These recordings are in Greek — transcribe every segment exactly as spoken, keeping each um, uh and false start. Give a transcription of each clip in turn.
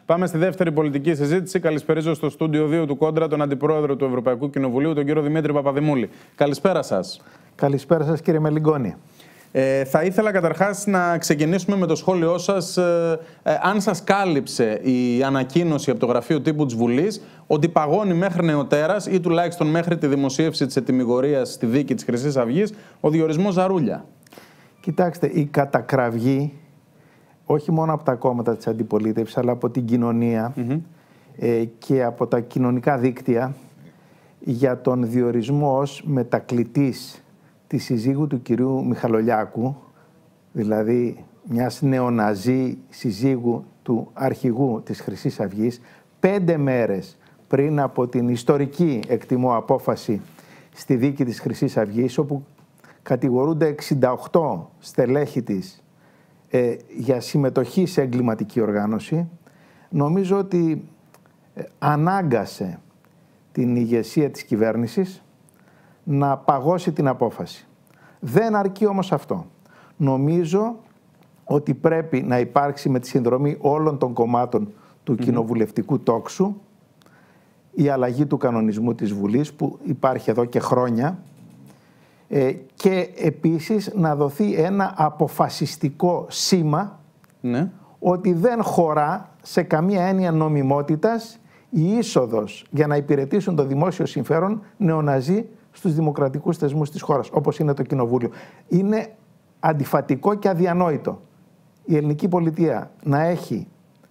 Πάμε στη δεύτερη πολιτική συζήτηση. Καλησπέριζω στο στούντιο δύο του Κόντρα τον Αντιπρόεδρο του Ευρωπαϊκού Κοινοβουλίου, τον κύριο Δημήτρη Παπαδημούλη. Καλησπέρα σας. Καλησπέρα σας, κύριε Μελιγκόνη. Ε, θα ήθελα καταρχάς να ξεκινήσουμε με το σχόλιο σας, ε, ε, αν σας κάλυψε η ανακοίνωση από το Γραφείο Τύπου της Βουλής ότι παγώνει μέχρι νεοτέρας ή τουλάχιστον μέχρι τη δημοσίευση της ετυμηγορίας στη δίκη της Χρυσής Αυγής ο διορισμός Ζαρούλια. Κοιτάξτε, η κατακραυγή όχι μόνο από τα κόμματα της αντιπολίτευσης αλλά από την κοινωνία mm-hmm. ε, και από τα κοινωνικά δίκτυα για τον διορισμό ως μετακλητής τη συζύγου του κυρίου Μιχαλολιάκου, δηλαδή μιας νεοναζί συζύγου του αρχηγού της Χρυσής Αυγής, πέντε μέρες πριν από την ιστορική, εκτιμώ, απόφαση στη δίκη της Χρυσής Αυγής, όπου κατηγορούνται εξήντα οκτώ στελέχη της ε, για συμμετοχή σε εγκληματική οργάνωση. Νομίζω ότι ε, ανάγκασε την ηγεσία της κυβέρνησης να παγώσει την απόφαση. Δεν αρκεί όμως αυτό. Νομίζω ότι πρέπει να υπάρξει με τη συνδρομή όλων των κομμάτων του mm-hmm. κοινοβουλευτικού τόξου η αλλαγή του κανονισμού της Βουλής που υπάρχει εδώ και χρόνια ε, και επίσης να δοθεί ένα αποφασιστικό σήμα mm-hmm. ότι δεν χωρά σε καμία έννοια νομιμότητας η είσοδος για να υπηρετήσουν το δημόσιο συμφέρον νεοναζί στους δημοκρατικούς θεσμούς της χώρας, όπως είναι το Κοινοβούλιο. Είναι αντιφατικό και αδιανόητο η ελληνική πολιτεία να έχει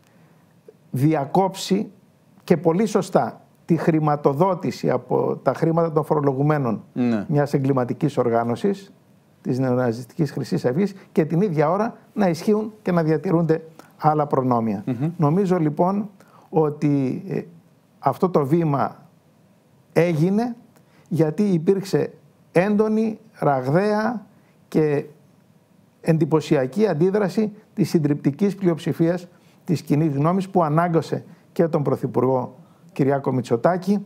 διακόψει και πολύ σωστά τη χρηματοδότηση από τα χρήματα των φορολογουμένων ναι. μιας εγκληματικής οργάνωσης, της νεοναζιστικής Χρυσής Αυγής, και την ίδια ώρα να ισχύουν και να διατηρούνται άλλα προνόμια. Mm-hmm. Νομίζω λοιπόν ότι ε, αυτό το βήμα έγινε γιατί υπήρξε έντονη, ραγδαία και εντυπωσιακή αντίδραση της συντριπτικής πλειοψηφίας της κοινής γνώμης που ανάγκασε και τον Πρωθυπουργό Κυριάκο Μητσοτάκη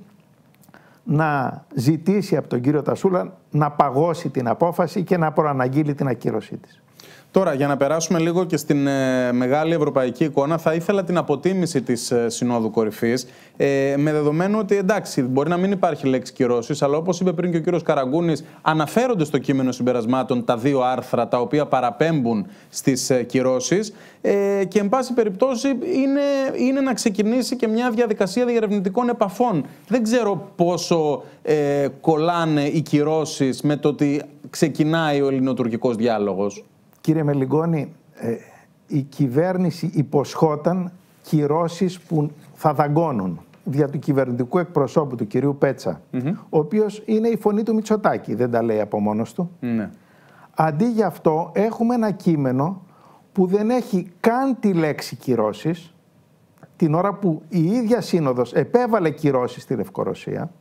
να ζητήσει από τον κύριο Τασούλα να παγώσει την απόφαση και να προαναγγείλει την ακύρωσή της. Τώρα, για να περάσουμε λίγο και στην ε, μεγάλη ευρωπαϊκή εικόνα, θα ήθελα την αποτίμηση της ε, Συνόδου Κορυφής, ε, με δεδομένο ότι εντάξει, μπορεί να μην υπάρχει λέξη κυρώσεις, αλλά όπως είπε πριν και ο κύριος Καραγκούνης, αναφέρονται στο κείμενο συμπερασμάτων τα δύο άρθρα τα οποία παραπέμπουν στις ε, κυρώσεις ε, και εν πάση περιπτώσει είναι, είναι να ξεκινήσει και μια διαδικασία διερευνητικών επαφών. Δεν ξέρω πόσο ε, κολλάνε οι κυρώσεις με το ότι ξεκινάει ο ελληνοτουρκικός διάλογος. Κύριε Μελιγκόνη, ε, η κυβέρνηση υποσχόταν κυρώσεις που θα δαγκώνουν δια του κυβερνητικού εκπροσώπου του κυρίου Πέτσα, mm-hmm. ο οποίος είναι η φωνή του Μητσοτάκη, δεν τα λέει από μόνος του. Mm-hmm. Αντί για αυτό έχουμε ένα κείμενο που δεν έχει καν τη λέξη κυρώσεις, την ώρα που η ίδια Σύνοδος επέβαλε κυρώσεις στη Λευκορωσία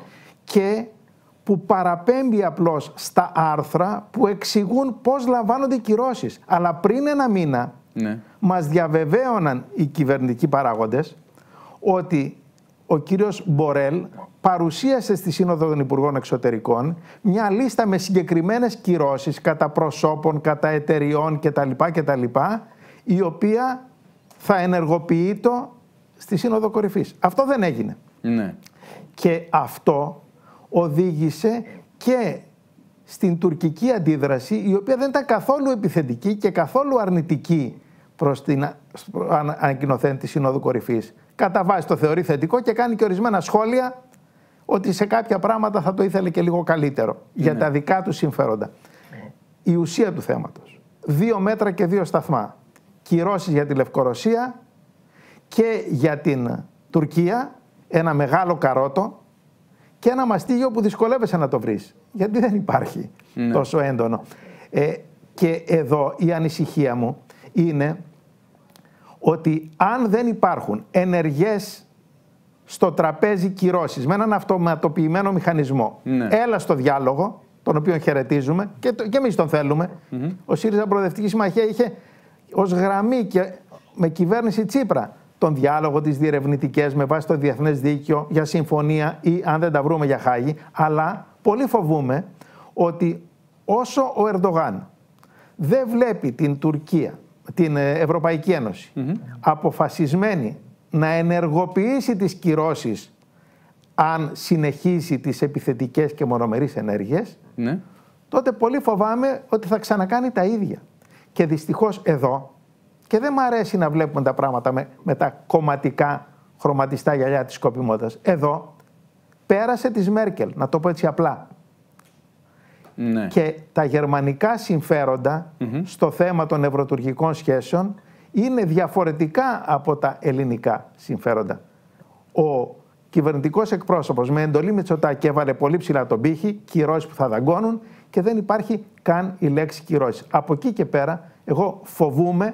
και που παραπέμπει απλώς στα άρθρα που εξηγούν πώς λαμβάνονται οι κυρώσεις. Αλλά πριν ένα μήνα ναι. μας διαβεβαίωναν οι κυβερνητικοί παράγοντες ότι ο κύριος Μπορέλ παρουσίασε στη Σύνοδο των Υπουργών Εξωτερικών μια λίστα με συγκεκριμένες κυρώσεις κατά προσώπων, κατά εταιριών κτλ. κτλ η οποία θα ενεργοποιείται στη Σύνοδο Κορυφής. Αυτό δεν έγινε. Ναι. Και αυτό οδήγησε και στην τουρκική αντίδραση, η οποία δεν ήταν καθόλου επιθετική και καθόλου αρνητική προς την ανακοινωθέν της Συνόδου Κορυφής. Κατά βάση το θεωρεί θετικό και κάνει και ορισμένα σχόλια ότι σε κάποια πράγματα θα το ήθελε και λίγο καλύτερο ναι. για τα δικά του συμφέροντα. Ναι. Η ουσία του θέματος. Δύο μέτρα και δύο σταθμά. Κυρώσεις για τη Λευκορωσία και για την Τουρκία, ένα μεγάλο καρότο, και ένα μαστίγιο που δυσκολεύεσαι να το βρεις, γιατί δεν υπάρχει ναι. τόσο έντονο. Ε, και εδώ η ανησυχία μου είναι ότι αν δεν υπάρχουν ενεργές στο τραπέζι κυρώσεις με έναν αυτοματοποιημένο μηχανισμό, ναι. έλα στο διάλογο, τον οποίο χαιρετίζουμε και, το, και εμείς τον θέλουμε. Mm-hmm. Ο ΣΥΡΙΖΑ Προοδευτική Συμμαχία είχε ως γραμμή και με κυβέρνηση Τσίπρα τον διάλογο, τις διερευνητικές με βάση το διεθνές δίκαιο για συμφωνία ή αν δεν τα βρούμε για Χάγη. Αλλά πολύ φοβούμαι ότι όσο ο Ερντογάν δεν βλέπει την Τουρκία, την Ευρωπαϊκή Ένωση mm-hmm. αποφασισμένη να ενεργοποιήσει τις κυρώσεις αν συνεχίσει τις επιθετικές και μονομερείς ενέργειες, ναι. τότε πολύ φοβάμαι ότι θα ξανακάνει τα ίδια. Και δυστυχώς εδώ, και δεν μου αρέσει να βλέπουμε τα πράγματα με, με τα κομματικά χρωματιστά γυαλιά της σκοπιμότητας, εδώ πέρασε της Μέρκελ, να το πω έτσι απλά. Ναι. Και τα γερμανικά συμφέροντα mm-hmm. στο θέμα των ευρωτουρκικών σχέσεων είναι διαφορετικά από τα ελληνικά συμφέροντα. Ο κυβερνητικός εκπρόσωπος με εντολή Μητσοτάκη έβαλε πολύ ψηλά τον πύχη, κυρώσεις που θα δαγκώνουν, και δεν υπάρχει καν η λέξη κυρώσεις. Από εκεί και πέρα, εγώ φοβούμαι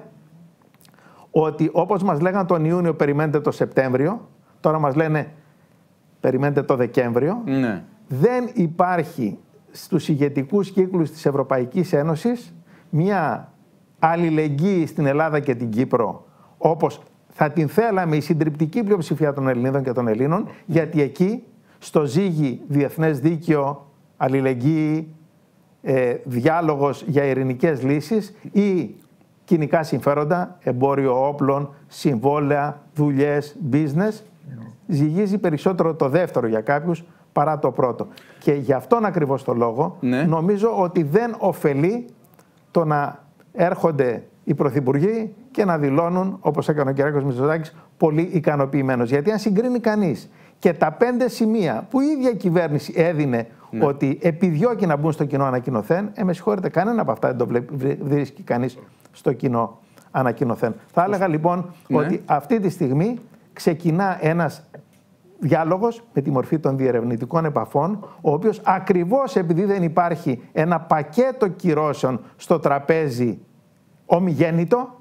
ότι όπως μας λέγανε τον Ιούνιο περιμένετε το Σεπτέμβριο, τώρα μας λένε περιμένετε το Δεκέμβριο, ναι. δεν υπάρχει στους ηγετικούς κύκλους της Ευρωπαϊκής Ένωσης μια αλληλεγγύη στην Ελλάδα και την Κύπρο, όπως θα την θέλαμε η συντριπτική πλειοψηφία των Ελληνίδων και των Ελλήνων, γιατί εκεί στο ζύγι διεθνές δίκαιο, αλληλεγγύη, ε, διάλογος για ειρηνικές λύσεις ή κοινικά συμφέροντα, εμπόριο όπλων, συμβόλαια, δουλειές, business, ζυγίζει περισσότερο το δεύτερο για κάποιους παρά το πρώτο. Και γι' αυτόν ακριβώς το λόγο ναι. νομίζω ότι δεν ωφελεί το να έρχονται οι πρωθυπουργοί και να δηλώνουν, όπως έκανε ο Κυριάκος Μητσοτάκης, πολύ ικανοποιημένος. Γιατί αν συγκρίνει κανείς και τα πέντε σημεία που η ίδια κυβέρνηση έδινε ναι. ότι επιδιώκει να μπουν στο κοινό ανακοινωθέν, ε, με συγχωρείτε, κανένα από αυτά δεν το βρίσκει κανείς στο κοινό ανακοινωθέν. Θα έλεγα λοιπόν ναι. ότι αυτή τη στιγμή ξεκινά ένας διάλογος με τη μορφή των διερευνητικών επαφών, ο οποίος ακριβώς επειδή δεν υπάρχει ένα πακέτο κυρώσεων στο τραπέζι ομιγέννητο,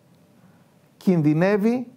κινδυνεύει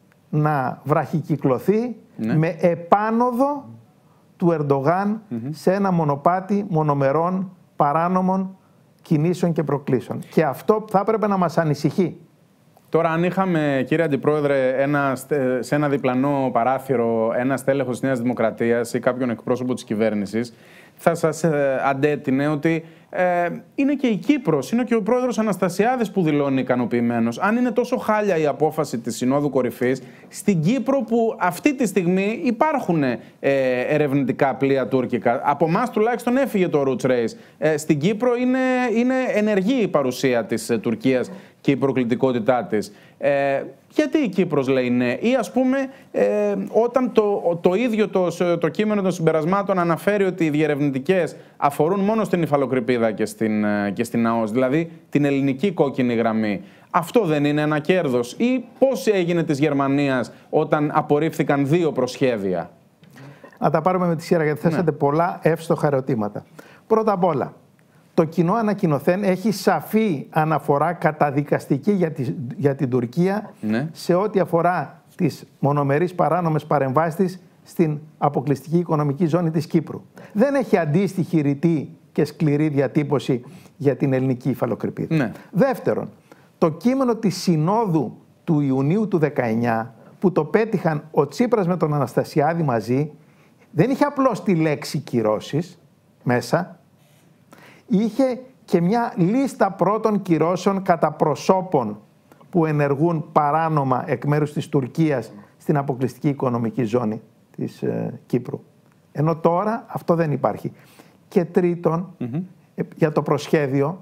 να βραχικυκλωθεί ναι. με επάνωδο του Ερντογάν mm-hmm. σε ένα μονοπάτι μονομερών παράνομων κινήσεων και προκλήσεων. Και αυτό θα έπρεπε να μας ανησυχεί. Τώρα, αν είχαμε, κύριε Αντιπρόεδρε, ένα, σε ένα διπλανό παράθυρο ένα στέλεχος της Νέας Δημοκρατίας ή κάποιον εκπρόσωπο της κυβέρνησης, θα σας ε, αντέτεινε ότι ε, είναι και η Κύπρος, είναι και ο πρόεδρος Αναστασιάδης που δηλώνει ικανοποιημένος. Αν είναι τόσο χάλια η απόφαση της Συνόδου Κορυφής, στην Κύπρο που αυτή τη στιγμή υπάρχουν ε, ερευνητικά πλοία τουρκικά, από εμάς τουλάχιστον έφυγε το Roots Race. Ε, στην Κύπρο είναι, είναι ενεργή η παρουσία της ε, Τουρκίας και η προκλητικότητά της. Ε, γιατί η Κύπρος λέει ναι, ή ας πούμε ε, όταν το, το ίδιο το, το κείμενο των συμπερασμάτων αναφέρει ότι οι διερευνητικές αφορούν μόνο στην υφαλοκρηπίδα και στην, και στην ΑΟΣ, δηλαδή την ελληνική κόκκινη γραμμή. Αυτό δεν είναι ένα κέρδος? Ή πώς έγινε της Γερμανίας όταν απορρίφθηκαν δύο προσχέδια? Να τα πάρουμε με τη σειρά, γιατί θέσατε ναι. πολλά εύστοχα ερωτήματα. Πρώτα απ' όλα, το κοινό ανακοινωθέν έχει σαφή αναφορά καταδικαστική για, τη, για την Τουρκία ναι. σε ό,τι αφορά τις μονομερείς παράνομες παρεμβάσεις της στην αποκλειστική οικονομική ζώνη της Κύπρου. Δεν έχει αντίστοιχη ρητή και σκληρή διατύπωση για την ελληνική υφαλοκρηπίδα. Ναι. Δεύτερον, το κείμενο της Συνόδου του Ιουνίου του δεκαεννιά που το πέτυχαν ο Τσίπρας με τον Αναστασιάδη μαζί, δεν είχε απλώς τη λέξη κυρώσεις μέσα, είχε και μια λίστα πρώτων κυρώσεων κατά προσώπων που ενεργούν παράνομα εκ μέρους της Τουρκίας στην αποκλειστική οικονομική ζώνη της ε, Κύπρου. Ενώ τώρα αυτό δεν υπάρχει. Και τρίτον, mm-hmm. ε, για το προσχέδιο,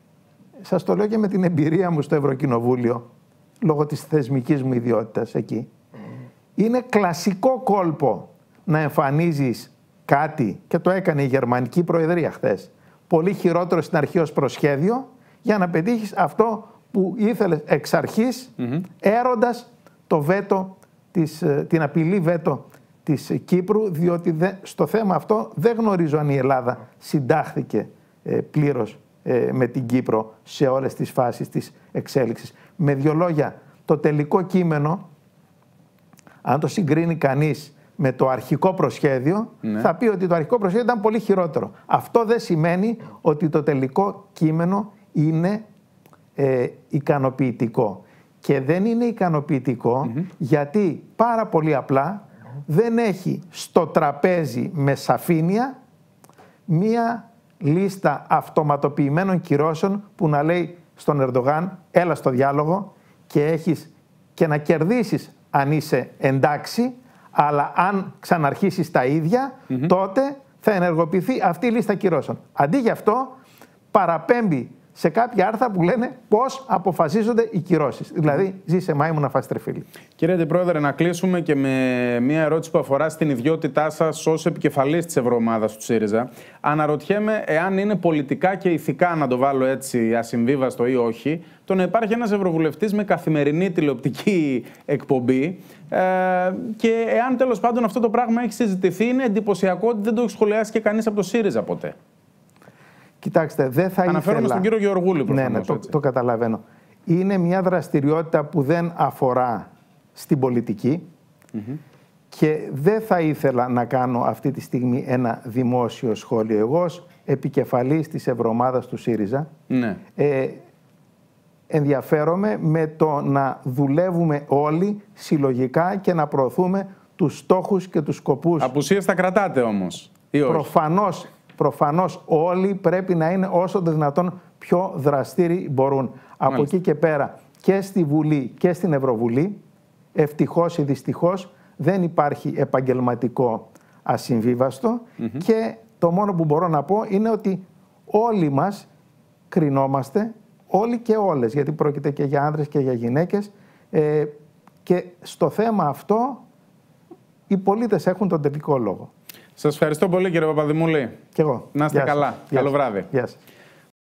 σας το λέω και με την εμπειρία μου στο Ευρωκοινοβούλιο, λόγω της θεσμικής μου ιδιότητας εκεί, mm-hmm. είναι κλασικό κόλπο να εμφανίζεις κάτι, και το έκανε η Γερμανική Προεδρία χθες, πολύ χειρότερο στην αρχή ως προσχέδιο, για να πετύχεις αυτό που ήθελες εξ αρχής, mm-hmm. έροντας το βέτο, της, την απειλή βέτο της Κύπρου, διότι δε, στο θέμα αυτό δεν γνωρίζω αν η Ελλάδα συντάχθηκε ε, πλήρως ε, με την Κύπρο σε όλες τις φάσεις της εξέλιξης. Με δύο λόγια, το τελικό κείμενο, αν το συγκρίνει κανείς με το αρχικό προσχέδιο, ναι. θα πει ότι το αρχικό προσχέδιο ήταν πολύ χειρότερο. Αυτό δεν σημαίνει ότι το τελικό κείμενο είναι ε, ικανοποιητικό. Και δεν είναι ικανοποιητικό mm-hmm. γιατί πάρα πολύ απλά δεν έχει στο τραπέζι με σαφήνεια μία λίστα αυτοματοποιημένων κυρώσεων που να λέει στον Ερντογάν έλα στο διάλογο και έχεις και να κερδίσεις αν είσαι εντάξει, αλλά αν ξαναρχίσεις τα ίδια, mm-hmm. τότε θα ενεργοποιηθεί αυτή η λίστα κυρώσεων. Αντί γι' αυτό, παραπέμπει σε κάποια άρθρα που λένε πώς αποφασίζονται οι κυρώσεις. Δηλαδή, ζήσε μάιμου να φας τρεφίλι. Κύριε Αντιπρόεδρε, να κλείσουμε και με μια ερώτηση που αφορά στην ιδιότητά σας ως επικεφαλής της Ευρωομάδας του ΣΥΡΙΖΑ. Αναρωτιέμαι εάν είναι πολιτικά και ηθικά, να το βάλω έτσι ασυμβίβαστο ή όχι, το να υπάρχει ένας ευρωβουλευτής με καθημερινή τηλεοπτική εκπομπή ε, και εάν τέλος πάντων αυτό το πράγμα έχει συζητηθεί. Είναι εντυπωσιακό ότι δεν το έχει σχολιάσει και κανείς από το ΣΥΡΙΖΑ ποτέ. Κοιτάξτε, δεν θα Αναφέρομαι ήθελα... στον κύριο Γεωργούλη προφανώς. Ναι, ναι, το, το καταλαβαίνω. Είναι μια δραστηριότητα που δεν αφορά στην πολιτική mm-hmm. και δεν θα ήθελα να κάνω αυτή τη στιγμή ένα δημόσιο σχόλιο. Εγώ ως επικεφαλής της Ευρωομάδας του ΣΥΡΙΖΑ ναι. ε, ενδιαφέρομαι με το να δουλεύουμε όλοι συλλογικά και να προωθούμε τους στόχους και τους σκοπούς. Απουσίες θα κρατάτε όμως, ή όχι? Προφανώς. Προφανώς όλοι πρέπει να είναι όσο το δυνατόν πιο δραστήριοι μπορούν. Μάλιστα. Από εκεί και πέρα και στη Βουλή και στην Ευρωβουλή, ευτυχώς ή δυστυχώς, δεν υπάρχει επαγγελματικό ασυμβίβαστο mm-hmm. και το μόνο που μπορώ να πω είναι ότι όλοι μας κρινόμαστε, όλοι και όλες, γιατί πρόκειται και για άνδρες και για γυναίκες, ε, και στο θέμα αυτό οι πολίτες έχουν τον τελικό λόγο. Σας ευχαριστώ πολύ, κύριε Παπαδημούλη. Και εγώ. Να είστε καλά. Καλό βράδυ. Γεια σας.